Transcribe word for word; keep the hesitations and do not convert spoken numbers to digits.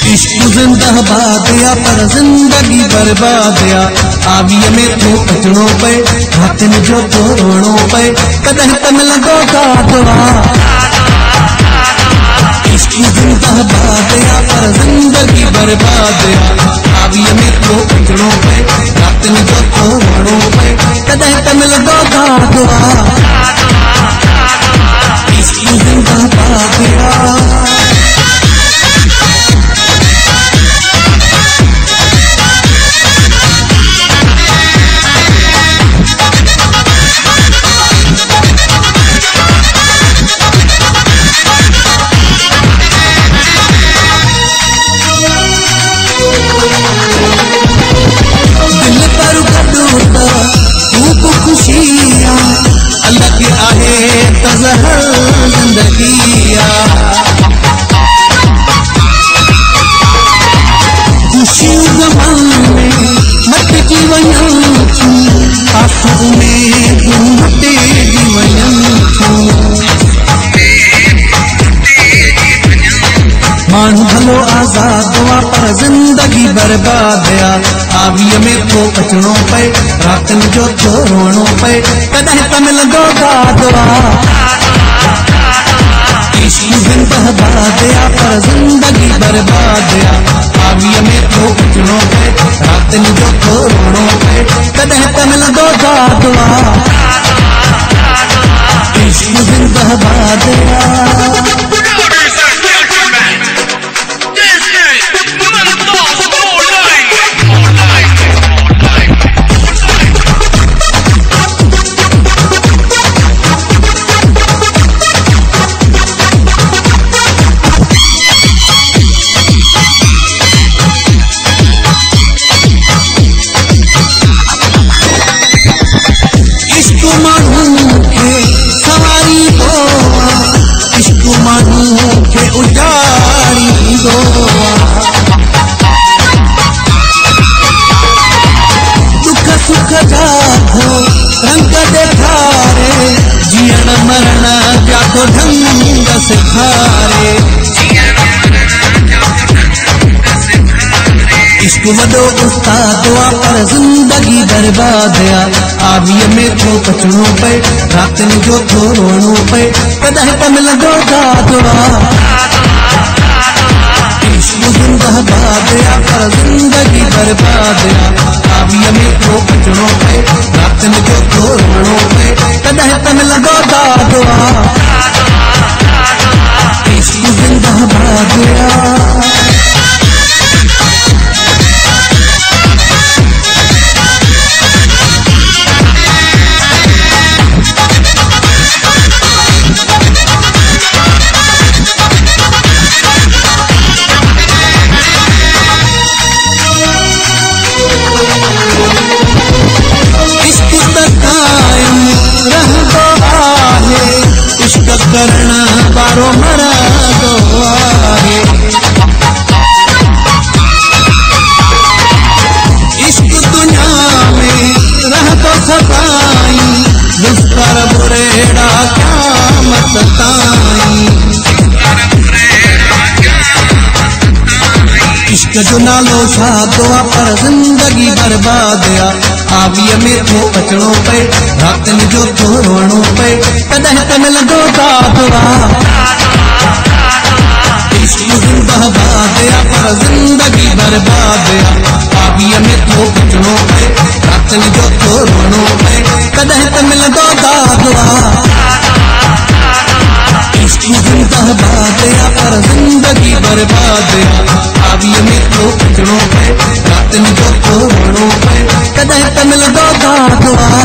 इश्क जिंदाबाद या पर जिंदगी बर्बाद या आविया में तो अचणो पे हाथन जो तो रोणो पे कदह तम लगो गादवा। इश्क जिंदाबाद या पर जिंदगी बर्बाद या आविया में तो अचणो पे हाथन जो तो रोणो पे कदह तम लगो गादवा। इश्क जिंदाबाद या अलग आहे तज़हर ज़िंदगिया खुशियूं ज़मान में मटकी वञनि थियूं आंसू में मटिजी वञनि थियूं। माण्हू भलो आज़ाद हुआ पर ज़िंदगी बर्बाद या आविया में तो अचणो पे रातन जो तो रोणो पे कदह तम लगो गादवा। इश्क जिंदाबाद या पर जिंदगी बर्बाद या आविया में तो अचणो पे रातन जो तो रोणो पे कदह तम लगो गादवा। इश्क जिंदाबाद या रंग देखारे जीअण मरण जा तो ढंग सिखारे। इश्क वॾो उस्ताद हुआ पर जिंदगी बर्बाद या आविया में तो अचणो पे रातन जो तो रोणो पे कदह तम लगो गादवा। इश्क जिंदाबाद या पर जिंदगी बर्बाद या आविया में तो अचणो पे रातन जो तो रोणो पे कदह तम लगो गादवा। इश्क जिंदाबाद या इश्क करणा बारो मरादो आहे। इश्क दुनिया में रहतो सदाई दुस्तर बुरेड़ा क़यामत ताईं। इश्क जो नालो शादो आ पर जिंदगी बर्बाद या आविया में तो अचणो पे रातन जो तो रोणो पे कदह तम लगो गादवा। इश्क जिंदाबाद या पर जिंदगी बर्बाद या आविया में तो अचणो पे रातन जो तो रोणो पे कदह तम लगो गादवा। इश्क जिंदाबाद या पर जिंदगी बर्बाद या आविया में तो अचणो पे रातन जो तो रोणो पे कदह तम लगो गादवा।